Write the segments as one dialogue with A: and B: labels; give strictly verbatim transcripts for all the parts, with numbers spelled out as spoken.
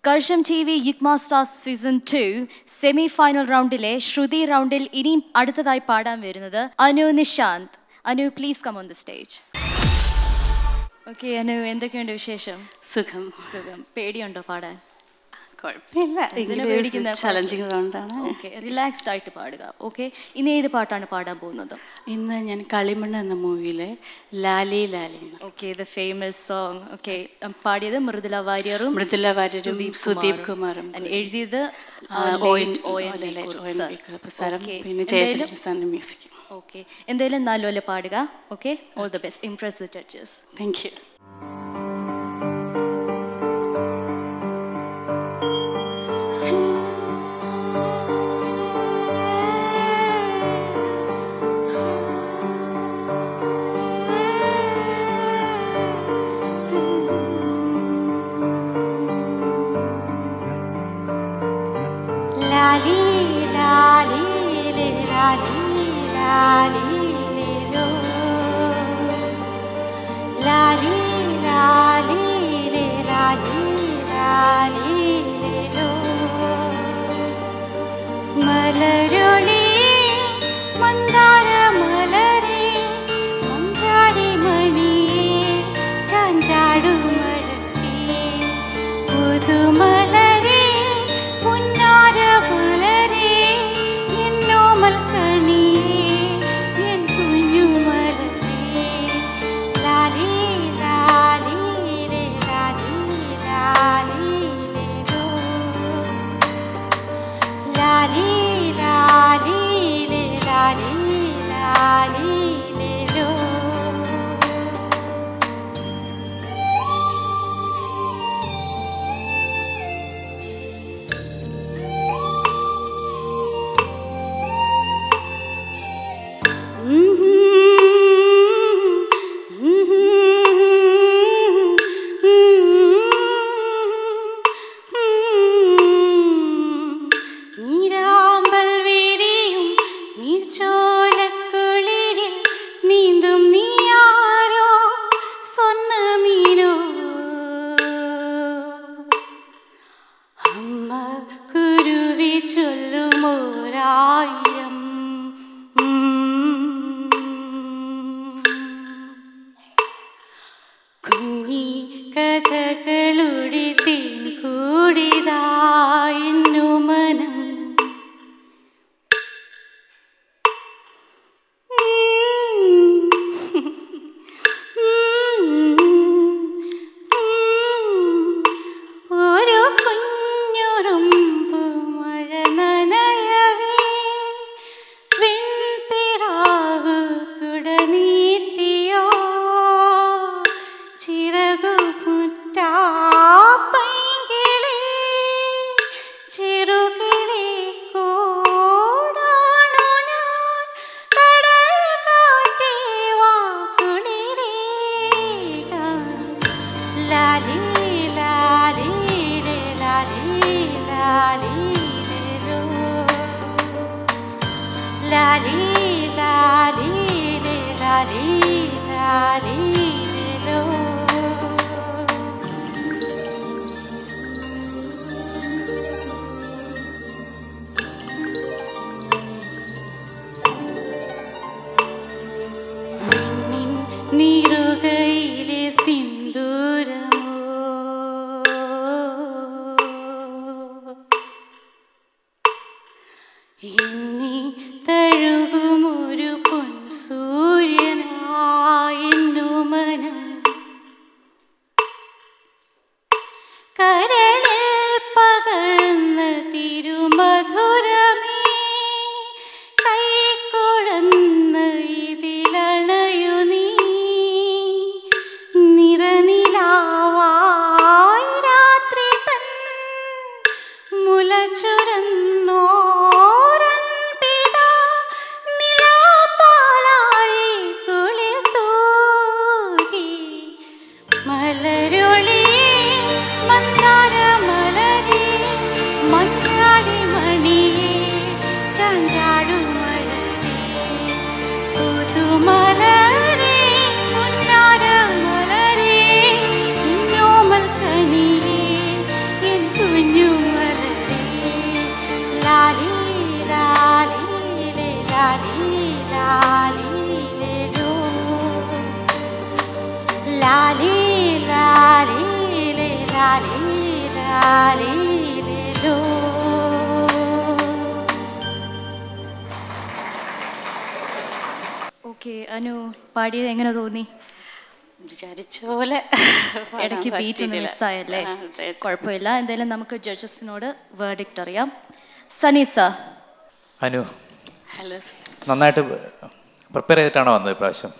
A: സ്കർഷം T V Yugma stars season two semi final റൗണ്ടിലെ ശ്രുതി റൗണ്ടിൽ ഇനി അടുത്തതായി പാടാൻ വരുന്നത് Anu Nishanth. Anu, please come on the stage. Okay Anu, എന്തൊക്കെയുണ്ട് വിശേഷം?
B: സുഖം.
A: സുഖം. പേടിയുണ്ടോ പാടാൻ?
B: കുഴപ്പമില്ല, ചലഞ്ചിങ് റൗണ്ടാണ്.
A: ഓക്കെ, റിലാക്സ്ഡ് ആയിട്ട് പാടുക. ഓക്കെ, ഇനി ഏത് പാട്ടാണ് പാടാൻ പോകുന്നത്?
B: ഇന്ന് ഞാൻ കളിമണ്ണ് എന്ന മൂവിയിലെ Lali Lali.
A: Okay, the famous song. Okay, പാടിയത് മൃദുല വാര്യറും
B: മൃദുല വാര്യരും സുദീപ് കുമാറും,
A: എഴുതിയത്
B: പിന്നെ ജയചന്ദ്രൻ മ്യൂസിക്.
A: ഓക്കെ, എന്തായാലും നല്ലപോലെ പാടുക. Okay, all the best. Impress the judges.
B: Thank you.
C: മലരൊളി മന്ദാര മലരേ മഞ്ചാടി മണിയേ ചാഞ്ചാടുമഴക്കേ പുതുമലരേ പുന്നാര മലരേ എന്നോമൽ കണിയേ എൻ കുഞ്ഞുമലരേ ലാലി ലാലി ലേ ലാലി ലാലി ലേ ലോ ലാലി ലാലി ലേ ലാലി ലാലി ലേ ലോ നീരാമ്പൽ വിരിയും നീർച്ചോലക്കുളിരിൽ നീന്തും നീയാരോ സ്വർണ്ണമീനോ അമ്മ കുരുവി ചൊല്ലുമോരായിരം കുഞ്ഞി കഥകളുടെ തേൻ കൂടിതായിന്നു മനം ഒരു കുഞ്ഞുറുമ്പു മഴ നനയവേ വെൺപിറാവ് കുടനീർത്തിയോ ചിറകുമുറ്റാ പൈങ്കിളി ചെറുകിളി കൂടാണു ഞാൻ കടൽ കാറ്റേ വാക്കുളിരേക ലാലി ലാലി ലേ ലാലി ലാലി ലേ ലോ ലാലി ലാലി ലേ ലാലി ലാലി ലേ ലോ നിൻ നീറുകയിലെ സിന്ദൂരമോ ഇന്നി തഴുകുമൊരു പൊൻസൂര്യനായിന്നു മനം കരളിൽ പകർന്ന തിരുമധുരമേ കൈക്കുഴന്ന് ഇതിലണയു നീ നിറനിലാവായി രാത്രി തൻ മുലച്ചുരന്നോരൻ ലാലീലോ.
A: ഓക്കെ, അനു പാടിയത് എങ്ങനെ തോന്നി?
C: വിചാരിച്ച പോലെ
A: ഇടയ്ക്ക് ബീറ്റ് ഒന്ന് മിസ്സായല്ലേ? കുഴപ്പമില്ല. എന്തായാലും നമുക്ക് ജഡ്ജസിനോട് വേർഡിക്റ്റ് അറിയാം. Sunny sir.
D: അനു,
C: ഹലോ.
D: നന്നായിട്ട് പ്രിപ്പയർ ചെയ്തിട്ടാണോ വന്നത് ഇപ്രാവശ്യം?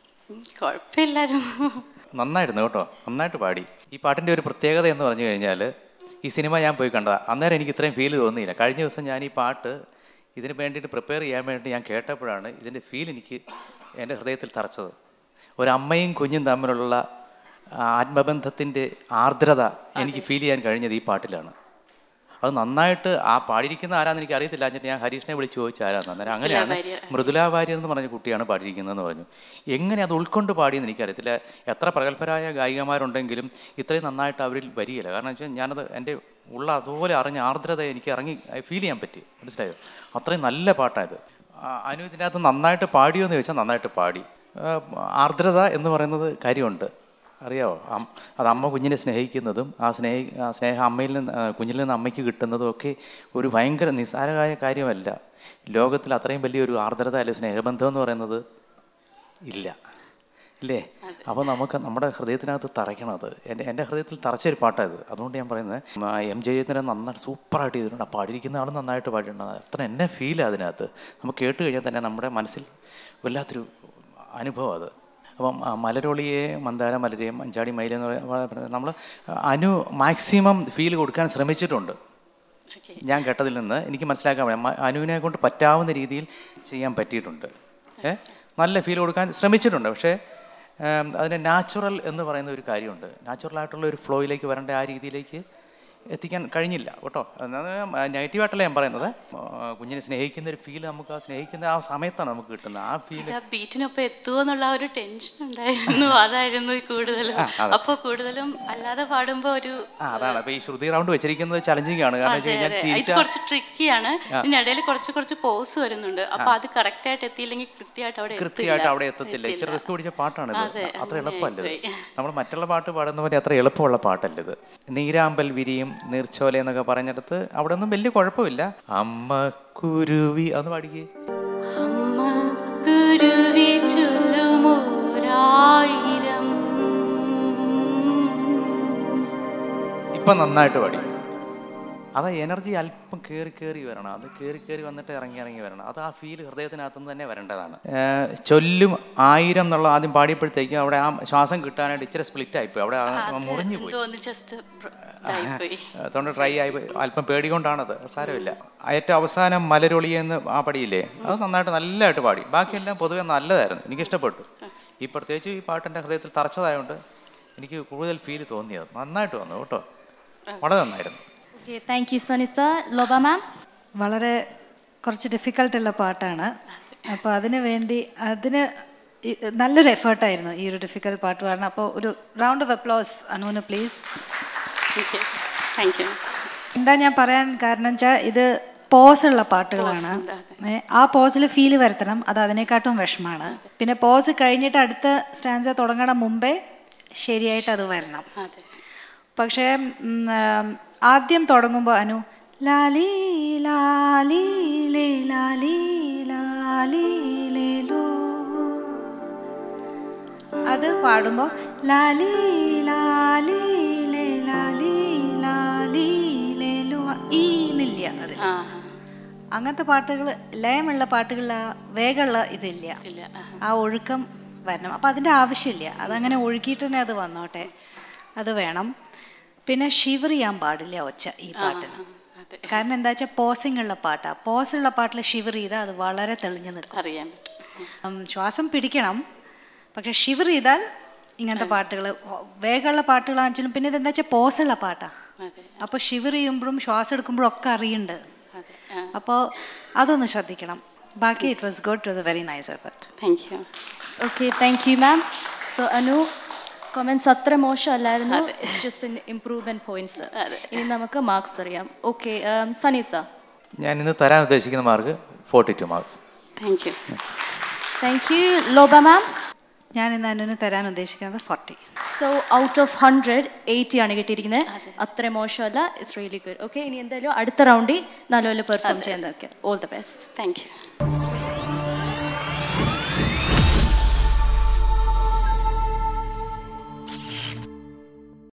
C: കുഴപ്പമില്ലായിരുന്നു.
D: നന്നായിരുന്നു കേട്ടോ, നന്നായിട്ട് പാടി. ഈ പാട്ടിൻ്റെ ഒരു പ്രത്യേകത എന്ന് പറഞ്ഞു കഴിഞ്ഞാൽ, ഈ സിനിമ ഞാൻ പോയി കണ്ടതാണ്. അന്നേരം എനിക്ക് ഇത്രയും ഫീൽ തോന്നിയില്ല. കഴിഞ്ഞ ദിവസം ഞാൻ ഈ പാട്ട് ഇതിന് വേണ്ടിയിട്ട് പ്രിപ്പയർ ചെയ്യാൻ വേണ്ടി ഞാൻ കേട്ടപ്പോഴാണ് ഇതിൻ്റെ ഫീൽ എനിക്ക് എൻ്റെ ഹൃദയത്തിൽ തറച്ചത്. ഒരമ്മയും കുഞ്ഞും തമ്മിലുള്ള ആത്മബന്ധത്തിൻ്റെ ആർദ്രത എനിക്ക് ഫീൽ ചെയ്യാൻ കഴിഞ്ഞത് ഈ പാട്ടിലാണ്. അത് നന്നായിട്ട് ആ പാടിയിരിക്കുന്ന ആരാന്ന് എനിക്ക് അറിയത്തില്ല. എന്നിട്ട് ഞാൻ ഹരീഷിനെ വിളിച്ച് ചോദിച്ചു ആരാന്ന്. അന്നേരം അങ്ങനെയാണ് മൃദുല വാര്യർ എന്ന് പറഞ്ഞ കുട്ടിയാണ് പാടിയിരിക്കുന്നതെന്ന് പറഞ്ഞു. എങ്ങനെ അത് ഉൾക്കൊണ്ട് പാടിയെന്ന് എനിക്കറിയത്തില്ല. എത്ര പ്രഗത്ഭരായ ഗായികമാരുണ്ടെങ്കിലും ഇത്രയും നന്നായിട്ട് അവരിൽ വരികയില്ല. കാരണം വെച്ചാൽ ഞാനത് എൻ്റെ ഉള്ള അതുപോലെ അറിഞ്ഞ ആർദ്രത എനിക്ക് ഇറങ്ങി ഫീൽ ചെയ്യാൻ പറ്റി. മനസ്സിലായോ? അത്രയും നല്ല പാട്ടായത്. അനു ഇതിനകത്ത് നന്നായിട്ട് പാടിയോ എന്ന് ചോദിച്ചാൽ നന്നായിട്ട് പാടി. ആർദ്രത എന്ന് പറയുന്നത് കാര്യമുണ്ട്, അറിയാമോ? അത് അമ്മ കുഞ്ഞിനെ സ്നേഹിക്കുന്നതും ആ സ്നേഹ ആ സ്നേഹം അമ്മയിൽ നിന്ന് കുഞ്ഞിൽ നിന്ന് അമ്മയ്ക്ക് കിട്ടുന്നതും ഒക്കെ ഒരു ഭയങ്കര നിസ്സാരമായ കാര്യമല്ല. ലോകത്തിൽ അത്രയും വലിയൊരു ആർദ്രത അല്ലെ സ്നേഹബന്ധം എന്ന് പറയുന്നത് ഇല്ല, ഇല്ലേ? അപ്പോൾ നമുക്ക് നമ്മുടെ ഹൃദയത്തിനകത്ത് തറയ്ക്കണം. അത് എൻ്റെ എൻ്റെ ഹൃദയത്തിൽ തറച്ചൊരു പാട്ടായത്. അതുകൊണ്ട് ഞാൻ പറയുന്നത് എം ജയചന്ദ്രൻ നന്നായിട്ട് സൂപ്പറായിട്ട് ചെയ്തിട്ടുണ്ട്. ആ പാടിയിരിക്കുന്ന ആൾ നന്നായിട്ട് പാടിയിട്ടുണ്ട്. അത്ര എന്നെ ഫീലാണ് അതിനകത്ത്. നമുക്ക് കേട്ട് കഴിഞ്ഞാൽ തന്നെ നമ്മുടെ മനസ്സിൽ വല്ലാത്തൊരു അനുഭവം അത്. അപ്പം മലരൊളിയെ മന്ദാര മലരെയും അഞ്ചാടി മയിലെന്ന് പറയുന്നത് നമ്മൾ അനു മാക്സിമം ഫീൽ കൊടുക്കാൻ ശ്രമിച്ചിട്ടുണ്ട്. ഞാൻ കേട്ടതിൽ നിന്ന് എനിക്ക് മനസ്സിലാക്കാൻ പറ്റും അനുവിനെ കൊണ്ട് പറ്റാവുന്ന രീതിയിൽ ചെയ്യാൻ പറ്റിയിട്ടുണ്ട്. ഏ നല്ല ഫീൽ കൊടുക്കാൻ ശ്രമിച്ചിട്ടുണ്ട്. പക്ഷേ അതിന് നാച്ചുറൽ എന്ന് പറയുന്ന ഒരു കാര്യമുണ്ട്. നാച്ചുറലായിട്ടുള്ള ഒരു ഫ്ലോയിലേക്ക് വരേണ്ട ആ രീതിയിലേക്ക് എത്തിക്കാൻ കഴിഞ്ഞില്ല കേട്ടോ. നെഗറ്റീവായിട്ടല്ല ഞാൻ പറയുന്നത്. കുഞ്ഞിനെ സ്നേഹിക്കുന്ന ഒരു ഫീൽ നമുക്ക് ആ സ്നേഹിക്കുന്ന ആ സമയത്താണ് നമുക്ക് കിട്ടുന്നത്. ആ ഫീൽ
C: ബീറ്റിനൊപ്പം എത്തുമോ എന്നുള്ള ഒരു ടെൻഷൻ ഉണ്ടായിരുന്നു. അതായിരുന്നു കൂടുതലും. അപ്പോൾ കൂടുതലും അല്ലാതെ പാടുമ്പോൾ ഒരു
D: അതാണ്. അപ്പോൾ ഈ ശ്രുതി റൗണ്ട് വെച്ചിരിക്കുന്നത് ചലഞ്ചിങ് ആണ്. കാരണം വെച്ച് കഴിഞ്ഞാൽ
C: ഇത് കുറച്ച് ട്രിക്കിയാണ്. ഇതിനിടയിൽ കുറച്ച് കുറച്ച് പോസ് വരുന്നുണ്ട്. അപ്പോൾ അത് കറക്റ്റ് ആയിട്ട് എത്തിയില്ലെങ്കിൽ കൃത്യമായിട്ട് അവിടെ
D: കൃത്യമായിട്ട് അവിടെ എത്തത്തില്ല. ഇച്ചിരി റിസ്ക് പിടിച്ച പാട്ടാണ് ഇത്. അത്ര എളുപ്പമല്ല ഇത്. നമ്മൾ മറ്റുള്ള പാട്ട് പാടുന്ന പോലെ അത്ര എളുപ്പമുള്ള പാട്ടല്ല ഇത്. നീരാമ്പൽ വിരിയും നീർച്ചോല എന്നൊക്കെ പറഞ്ഞിടത്ത് അവിടെ ഒന്നും വലിയ കുഴപ്പമില്ല. അമ്മ കുരുവി അതൊന്ന് പാടിക്കേ.
C: അമ്മ കുരുവി ചൊല്ലുമോരായിരം.
D: ഇപ്പം നന്നായിട്ട് പാടി. അത് എനർജി അല്പം കയറി കയറി വരണം. അത് കയറി കയറി വന്നിട്ട് ഇറങ്ങി ഇറങ്ങി വരണം. അത് ആ ഫീൽ ഹൃദയത്തിനകത്തുനിന്ന് തന്നെ വരേണ്ടതാണ്. ചൊല്ലും ആയിരം എന്നുള്ള ആദ്യം പാടിയപ്പോഴത്തേക്കും അവിടെ ആ ശ്വാസം കിട്ടാനായിട്ട് ഇച്ചിരി സ്പ്ലിറ്റ് ആയിപ്പോയി. അവിടെ മുറിഞ്ഞു പോയി. തൊണ്ട ഡ്രൈ ആയി പോയി. അല്പം പേടികൊണ്ടാണത്. സാരമില്ല. ഏറ്റവും അവസാനം മലരൊളി എന്ന് ആ പടിയില്ലേ, അത് നന്നായിട്ട് നല്ലതായിട്ട് പാടി. ബാക്കിയെല്ലാം പൊതുവെ നല്ലതായിരുന്നു. എനിക്കിഷ്ടപ്പെട്ടു. ഈ പ്രത്യേകിച്ച് ഈ പാട്ടിൻ്റെ ഹൃദയത്തിൽ തറച്ചതായതുകൊണ്ട് എനിക്ക് കൂടുതൽ ഫീൽ തോന്നിയത്. നന്നായിട്ട് വന്നു കേട്ടോ, വളരെ നന്നായിരുന്നു.
A: Thank you Sunny sir. Lobha ma'am.
E: വളരെ കുറച്ച് ഡിഫിക്കൽട്ടുള്ള പാട്ടാണ്. അപ്പോൾ അതിന് വേണ്ടി അതിന് നല്ലൊരു എഫേർട്ടായിരുന്നു ഈ ഒരു ഡിഫിക്കൽട്ട് പാട്ട് പാടണം. അപ്പോൾ ഒരു റൗണ്ട് ഓഫ് അപ്ലോസ് അനുവിന് പ്ലീസ്.
C: Thank you.
E: എന്താ ഞാൻ പറയാൻ കാരണം വെച്ചാൽ ഇത് പോസുള്ള പാട്ടുകളാണ്. ആ പോസിൽ ഫീല് വരുത്തണം. അത് അതിനെക്കാട്ടും വിഷമാണ്. പിന്നെ പോസ് കഴിഞ്ഞിട്ട് അടുത്ത സ്റ്റാൻസ തുടങ്ങണ മുമ്പേ ശരിയായിട്ട് അത് വരണം. പക്ഷേ ആദ്യം തുടങ്ങുമ്പോൾ അനു ലാലി ലാലി ലേ ലാലി ലാലി ലേ ലോ, അത് പാടുമ്പോൾ ലാലി ലാലി ലേ ലാലി ലാലി ലേ ലോ ഈ നില്ല. അത് അങ്ങനത്തെ പാട്ടുകൾ ലയമുള്ള പാട്ടുകളിൽ ആ വേഗമുള്ള ഇതില്ല, ആ ഒഴുക്കം വരണം. അപ്പം അതിൻ്റെ ആവശ്യമില്ല. അതങ്ങനെ ഒഴുക്കിയിട്ട് തന്നെ അത് വന്നോട്ടെ, അത് വേണം. പിന്നെ ഷിവർ ചെയ്യാൻ പാടില്ല ഒച്ച ഈ പാട്ടിന്. കാരണം എന്താ വെച്ചാൽ പോസിങ് ഉള്ള പാട്ടാണ്. പോസുള്ള പാട്ടിൽ ഷിവർ ചെയ്താൽ അത് വളരെ തെളിഞ്ഞു നിൽക്കും.
C: അറിയാൻ
E: ശ്വാസം പിടിക്കണം. പക്ഷെ ഷിവർ ചെയ്താൽ ഇങ്ങനത്തെ പാട്ടുകൾ വേഗമുള്ള പാട്ടുകളാണെങ്കിലും പിന്നെ ഇതെന്താ വെച്ചാൽ പോസുള്ള പാട്ടാണ്. അപ്പോൾ ഷിവർ ചെയ്യുമ്പോഴും ശ്വാസം എടുക്കുമ്പോഴും ഒക്കെ അറിയുന്നുണ്ട്. അപ്പോൾ അതൊന്ന് ശ്രദ്ധിക്കണം. ബാക്കി it was good. It was a very nice effort.
C: Thank you.
A: Okay, thank you ma'am. So Anu, comments അത്ര മോശമല്ലായിരുന്നു. It's just improvement points. ഇനി നമുക്ക് മാർക്സ് അറിയാം. Okay, Sunny sir.
D: ഞാൻ ഇന്ന് തരാൻ ഉദ്ദേശിക്കുന്ന mark forty two marks.
C: Thank you.
A: Thank you. Lobha ma'am.
E: ഞാൻ ഇന്ന് അനുവിന് തരാൻ ഉദ്ദേശിക്കുന്നത് forty.
A: So out of hundred eighty ആണ് കിട്ടിയിരിക്കുന്നത്. അത്ര മോശമല്ല, ഇറ്റ്സ് റിയലി ഗുഡ്. ഓക്കെ, ഇനി എന്തായാലും അടുത്ത റൗണ്ടിൽ നല്ലപോലെ പെർഫോം ചെയ്യുന്നതൊക്കെ. All the best.
C: Thank U.